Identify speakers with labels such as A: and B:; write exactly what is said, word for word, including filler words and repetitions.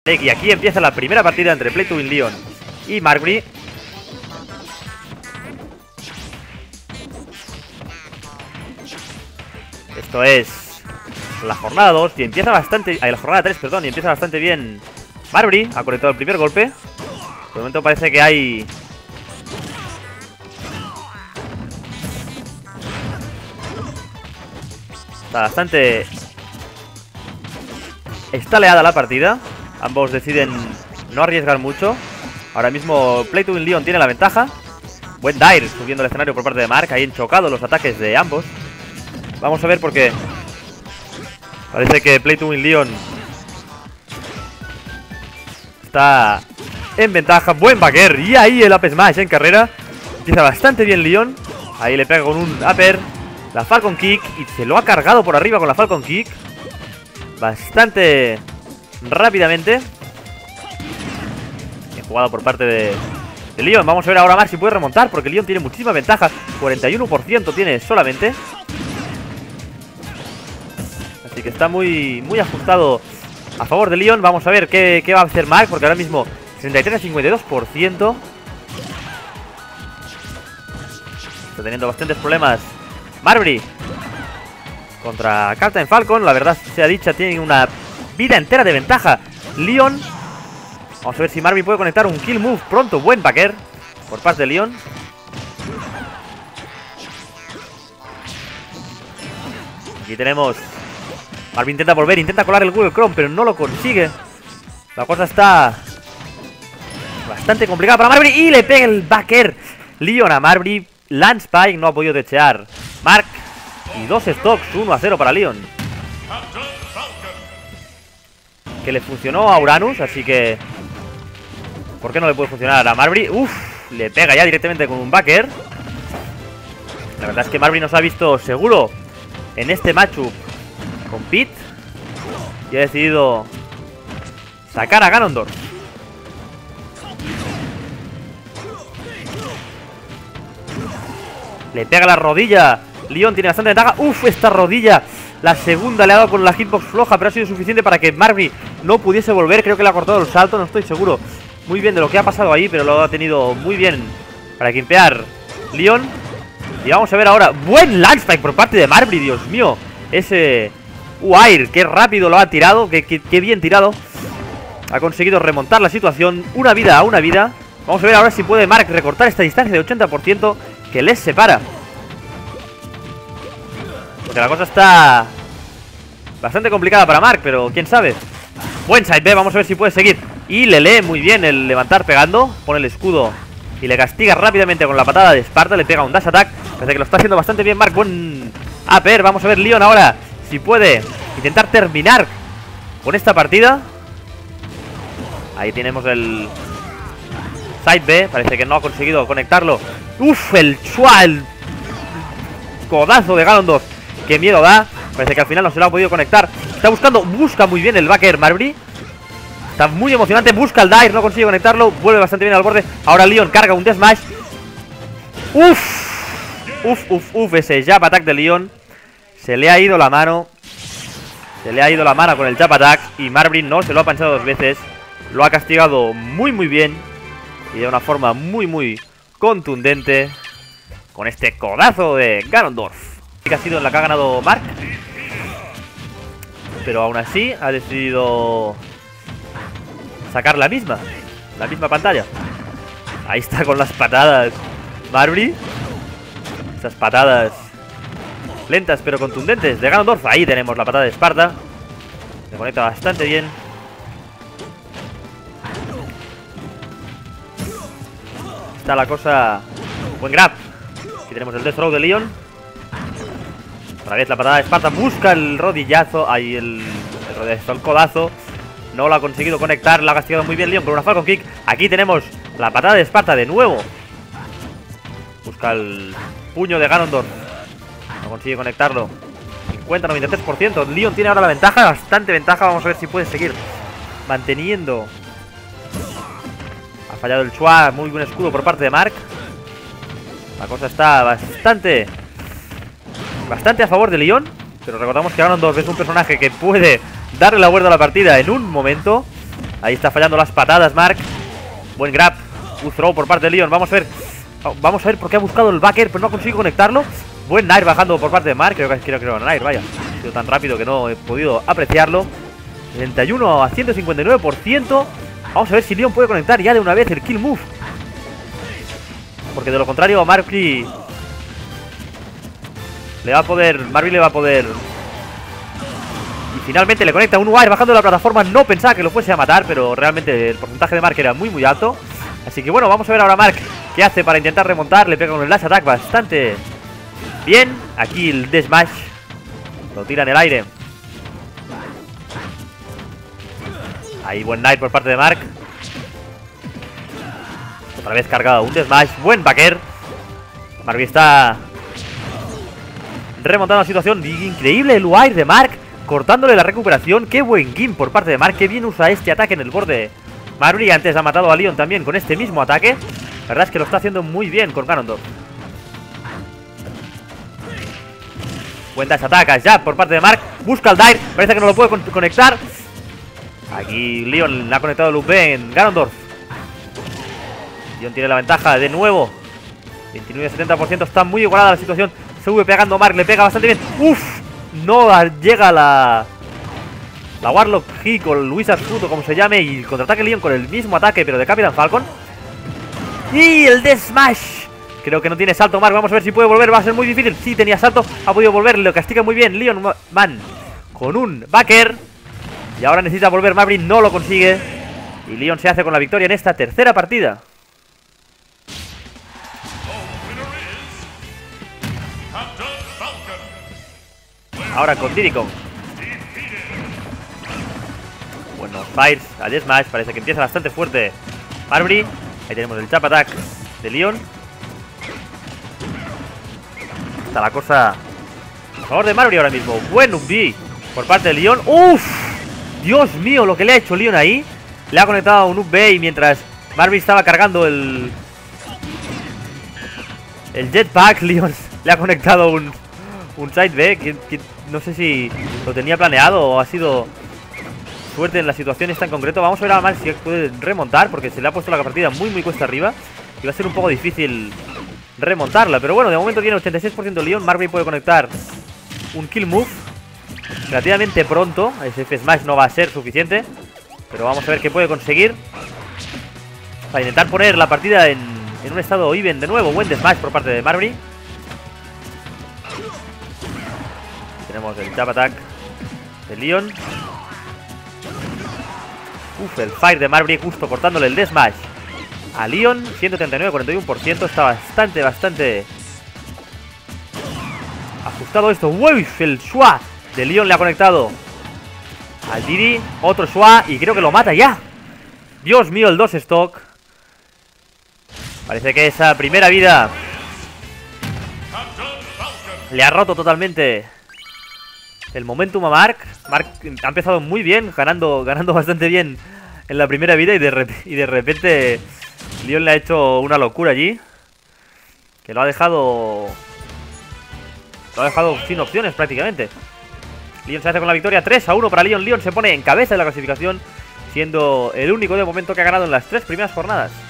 A: Y aquí empieza la primera partida entre Play to Win Leon y Marbury. Esto es la jornada dos y empieza bastante... Ay, la jornada tres, perdón, y empieza bastante bien Marbury. Ha conectado el primer golpe. De momento parece que hay... Está bastante... Está leada la partida. Ambos deciden no arriesgar mucho. Ahora mismo Play to Win Leon tiene la ventaja. Buen Dire subiendo el escenario por parte de Mark. Ahí han chocado los ataques de ambos. Vamos a ver por qué. Parece que Play to Win Leon está en ventaja. Buen backer. Y ahí el up smash en carrera. Empieza bastante bien Leon. Ahí le pega con un upper. La Falcon Kick. Y se lo ha cargado por arriba con la Falcon Kick. Bastante rápidamente. Bien jugado por parte de, de Leon. Vamos a ver ahora más si puede remontar, porque Leon tiene muchísima ventaja. cuarenta y uno por ciento tiene solamente. Así que está muy, muy ajustado a favor de Leon. Vamos a ver qué, qué va a hacer Mark, porque ahora mismo sesenta y tres a cincuenta y dos por ciento. Está teniendo bastantes problemas Marbury contra Captain Falcon. La verdad sea dicha, tiene una vida entera de ventaja Leon. Vamos a ver si Marbury puede conectar un kill move pronto. Buen backer por parte de Leon. Aquí tenemos Marbury, intenta volver, intenta colar el Google Chrome, pero no lo consigue. La cosa está bastante complicada para Marbury. Y le pega el backer Leon a Marbury. Lance Pike no ha podido techear Mark. Y dos stocks, uno a cero para Leon. Que le funcionó a Uranus, así que... ¿por qué no le puede funcionar a Marbury? Uf, le pega ya directamente con un backer. La verdad es que Marbury nos ha visto seguro en este matchup con Pete. Y ha decidido sacar a Ganondorf. Le pega la rodilla. Leon tiene bastante ventaja. Uf, esta rodilla. La segunda le ha dado con la hitbox floja, pero ha sido suficiente para que Marbury no pudiese volver. Creo que le ha cortado el salto, no estoy seguro muy bien de lo que ha pasado ahí, pero lo ha tenido muy bien para quimpear Leon. Y vamos a ver ahora. Buen Lance Spike por parte de Marbury, Dios mío. Ese Wire, qué rápido lo ha tirado, qué, qué, qué bien tirado. Ha conseguido remontar la situación. Una vida a una vida. Vamos a ver ahora si puede Mark recortar esta distancia de ochenta por ciento que les separa. Porque la cosa está bastante complicada para Mark, pero quién sabe. Buen side B, vamos a ver si puede seguir. Y le lee muy bien el levantar pegando. Pone el escudo y le castiga rápidamente con la patada de Esparta. Le pega un dash attack. Parece que lo está haciendo bastante bien Mark. Buen upper. Vamos a ver Leon ahora si puede intentar terminar con esta partida. Ahí tenemos el side B. Parece que no ha conseguido conectarlo. Uf, el chua, el codazo de Ganondorf. Qué miedo da. Parece que al final no se lo ha podido conectar. Está buscando, busca muy bien el backer Marbury. Está muy emocionante, busca el Dire, no consigue conectarlo. Vuelve bastante bien al borde. Ahora Leon carga un Deathmatch. Uf, uf, uf, uf. Ese jab attack de Leon. Se le ha ido la mano. Se le ha ido la mano con el jab attack. Y Marbury no se lo ha panchado dos veces. Lo ha castigado muy muy bien. Y de una forma muy muy contundente. Con este codazo de Ganondorf. Que ha sido en la que ha ganado Mark. Pero aún así ha decidido sacar la misma. La misma pantalla. Ahí está con las patadas Marbury. Esas patadas lentas pero contundentes de Ganondorf. Ahí tenemos la patada de Esparta. Se conecta bastante bien. Está la cosa. Buen grab. Aquí tenemos el death throw de Leon. Otra vez la patada de Esparta. Busca el rodillazo. Ahí el, el rodillazo, el codazo. No lo ha conseguido conectar. La ha castigado muy bien Leon con una Falcon Kick. Aquí tenemos la patada de Esparta de nuevo. Busca el puño de Ganondorf. No consigue conectarlo. cincuenta a noventa y tres por ciento. Leon tiene ahora la ventaja. Bastante ventaja. Vamos a ver si puede seguir manteniendo. Ha fallado el Chua. Muy buen escudo por parte de Mark. La cosa está bastante Bastante a favor de Leon. Pero recordamos que Ganondorf es un personaje que puede darle la vuelta a la partida en un momento. Ahí está fallando las patadas Mark. Buen grab. Good throw por parte de Leon. Vamos a ver. Vamos a ver por qué ha buscado el backer, pero no consigue conectarlo. Buen Nair bajando por parte de Mark. Creo que quiero creo Nair, vaya. Ha sido tan rápido que no he podido apreciarlo. setenta y uno a ciento cincuenta y nueve por ciento. Vamos a ver si Leon puede conectar ya de una vez el kill move. Porque de lo contrario, Marky le va a poder. Marby le va a poder. Y finalmente le conecta un wire bajando de la plataforma. No pensaba que lo fuese a matar, pero realmente el porcentaje de Mark era muy muy alto. Así que bueno, vamos a ver ahora Mark qué hace para intentar remontar. Le pega con el dash attack bastante bien. Aquí el death smash lo tira en el aire. Ahí buen knight por parte de Mark. Otra vez cargado un death smash. Buen backer. Marby está remontando la situación. Increíble el wire de Mark, cortándole la recuperación. Qué buen game por parte de Mark. Qué bien usa este ataque en el borde. Marby antes ha matado a Leon también con este mismo ataque. La verdad es que lo está haciendo muy bien con Ganondorf. Buen dash attack ya por parte de Mark. Busca el Dire. Parece que no lo puede con conectar. Aquí Leon le ha conectado el U P en Ganondorf. Leon tiene la ventaja de nuevo. veintinueve a setenta por ciento. Está muy igualada la situación. Se V pegando Mark. Le pega bastante bien. Uff. No llega la... La Warlock Hit o el Wizard Foot o como se llame. Y contraataque Leon con el mismo ataque, pero de Capitán Falcon. Y el Death Smash. Creo que no tiene salto Mark. Vamos a ver si puede volver. Va a ser muy difícil. Sí, tenía salto. Ha podido volver. Lo castiga muy bien Leon Man con un backer. Y ahora necesita volver Marby. No lo consigue. Y Leon se hace con la victoria en esta tercera partida. Ahora con Diddy Kong. Bueno, Fires al Smash. Parece que empieza bastante fuerte Marby. Ahí tenemos el Chap Attack de Leon. Está la cosa a favor de Marby ahora mismo. Buen U B por parte de Leon. ¡Uf! Dios mío, lo que le ha hecho Leon ahí. Le ha conectado un U B y mientras Marby estaba cargando el El jetpack, Leon le ha conectado un Un side B que, que no sé si lo tenía planeado o ha sido suerte en la situación esta en concreto. Vamos a ver a Mark si puede remontar, porque se le ha puesto la partida muy muy cuesta arriba y va a ser un poco difícil remontarla. Pero bueno, de momento tiene ochenta y seis por ciento Leon. Marby puede conectar un kill move relativamente pronto. Ese F Smash no va a ser suficiente, pero vamos a ver qué puede conseguir para intentar poner la partida en, en un estado even de nuevo. Buen Smash por parte de Marby. Tenemos el Jab Attack de Leon. Uf, el Fire de Marby justo cortándole el Death Smash a Leon. ciento treinta y nueve a cuarenta y uno por ciento. Está bastante, bastante ajustado esto. Uy, el Shua de Leon le ha conectado al Diddy. Otro Shua y creo que lo mata ya. Dios mío, el dos stock. Parece que esa primera vida le ha roto totalmente el momentum a Mark. Mark ha empezado muy bien, ganando, ganando bastante bien en la primera vida y de, rep y de repente Leon le ha hecho una locura allí, que lo ha dejado Lo ha dejado sin opciones prácticamente. Leon se hace con la victoria. Tres a uno para Leon. Leon se pone en cabeza de la clasificación, siendo el único de momento que ha ganado en las tres primeras jornadas.